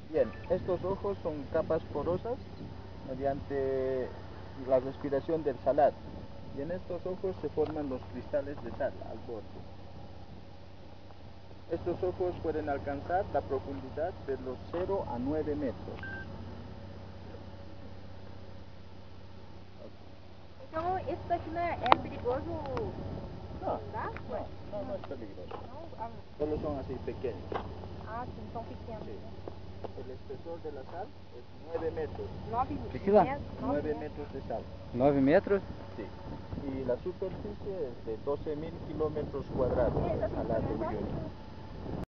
Bien, estos ojos son capas porosas mediante la respiración del salar. Y en estos ojos se forman los cristales de sal al borde. Estos ojos pueden alcanzar la profundidad de los 0 a 9 metros. Então, esse daqui não é perigoso andar? No es peligroso. Não? Ah, Solo son así pequeños. sim, são pequenos. Sí. Né? El espesor de la sal es 9 metros. 9 Priscila? metros. 9 metros de sal. 9 metros? Sí. Y la superficie es de 12.000 kilómetros cuadrados de Salar de Uyuni.